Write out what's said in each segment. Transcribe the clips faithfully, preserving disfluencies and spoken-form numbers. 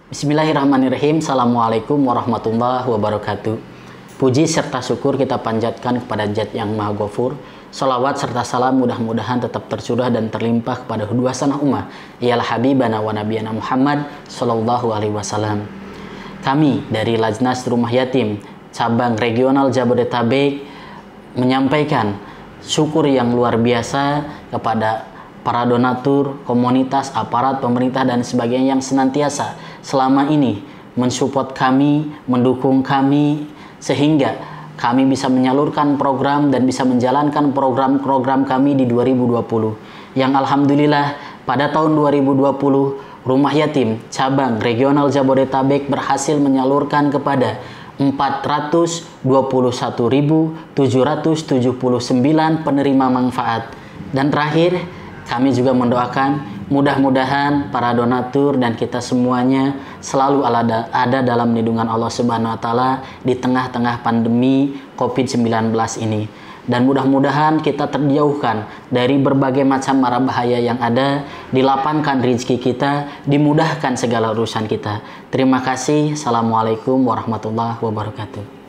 Bismillahirrahmanirrahim. Assalamualaikum warahmatullahi wabarakatuh. Puji serta syukur kita panjatkan kepada Zat yang Maha Ghafur. Salawat serta salam mudah-mudahan tetap tercurah dan terlimpah kepada kedua sanah ummah, ialah Habibana wa Nabiyana Muhammad Sallallahu Alaihi Wasallam. Kami dari Lajnas Rumah Yatim Cabang Regional Jabodetabek menyampaikan syukur yang luar biasa kepada para donatur, komunitas, aparat pemerintah dan sebagainya yang senantiasa selama ini mensupport kami, mendukung kami, sehingga kami bisa menyalurkan program dan bisa menjalankan program-program kami di dua ribu dua puluh. Yang alhamdulillah pada tahun dua ribu dua puluh Rumah Yatim Cabang Regional Jabodetabek berhasil menyalurkan kepada empat ratus dua puluh satu ribu tujuh ratus tujuh puluh sembilan penerima manfaat. Dan terakhir, kami juga mendoakan mudah-mudahan para donatur dan kita semuanya selalu ada dalam lindungan Allah Subhanahu wa taala di tengah-tengah pandemi covid sembilan belas ini. Dan mudah-mudahan kita terjauhkan dari berbagai macam mara bahaya yang ada, dilapangkan rezeki kita, dimudahkan segala urusan kita. Terima kasih. Assalamualaikum warahmatullahi wabarakatuh.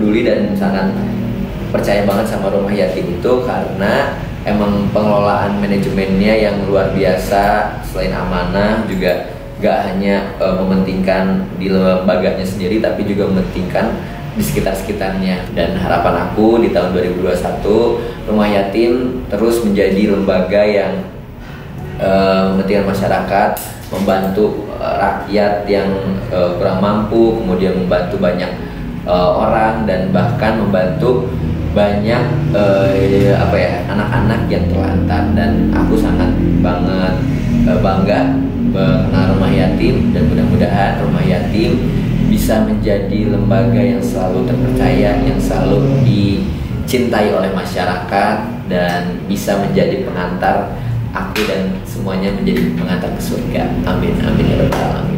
peduli dan sangat percaya banget sama rumah yatim itu karena emang pengelolaan manajemennya yang luar biasa. Selain amanah juga gak hanya uh, mementingkan di lembaganya sendiri, tapi juga mementingkan di sekitar-sekitarnya. Dan harapan aku di tahun dua ribu dua puluh satu rumah yatim terus menjadi lembaga yang uh, mementingkan masyarakat, membantu uh, rakyat yang uh, kurang mampu, kemudian membantu banyak uh, orang, dan bahkan membantu banyak uh, apa ya anak-anak yang terlantar. Dan aku sangat banget uh, bangga mengenal rumah yatim, dan mudah-mudahan rumah yatim bisa menjadi lembaga yang selalu terpercaya, yang selalu dicintai oleh masyarakat, dan bisa menjadi pengantar aku dan semuanya menjadi pengantar ke surga. Amin, amin ya rabbal alamin.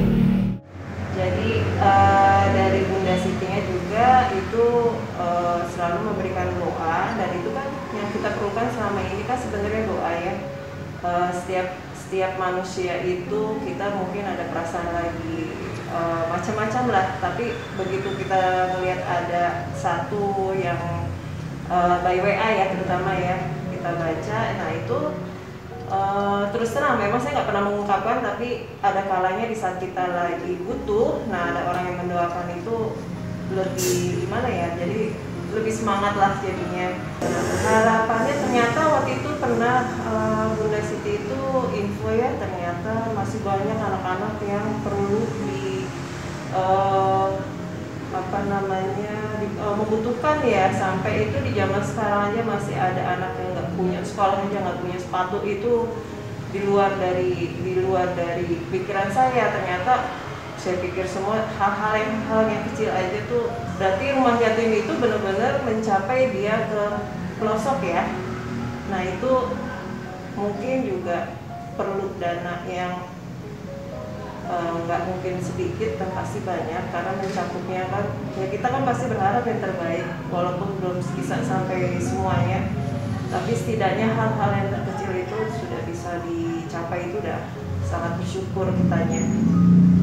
Jadi uh, dari Bunda Siti-nya juga itu uh, selalu memberikan doa, dan itu kan yang kita perlukan selama ini kan sebenarnya doa ya. Uh, setiap setiap manusia itu kita mungkin ada perasaan lagi uh, macam-macam lah, tapi begitu kita melihat ada satu yang uh, by W A ya terutama ya kita baca, nah itu Uh, terus terang memang saya nggak pernah mengungkapkan, tapi ada kalanya di saat kita lagi butuh, nah ada orang yang mendoakan itu lebih gimana ya, jadi lebih semangat lah jadinya. Nah, harapannya ternyata waktu itu pernah uh, Bunda Siti itu info ya, ternyata masih banyak anak-anak yang perlu di uh, apa namanya di, uh, membutuhkan ya, sampai itu di zaman sekarang aja masih ada anak yang nggak punya sekolah aja, nggak punya sepatu. Itu di luar dari di luar dari pikiran saya. Ternyata saya pikir semua hal-hal yang hal yang kecil aja tuh berarti rumah yatim itu benar-benar mencapai dia ke pelosok ya. Nah itu mungkin juga perlu dana yang nggak uh, mungkin sedikit dan pasti banyak, karena mencakupnya kan ya kita kan pasti berharap yang terbaik walaupun belum bisa sampai semuanya, tapi setidaknya hal-hal yang terkecil itu sudah bisa dicapai, itu udah sangat bersyukur kitanya.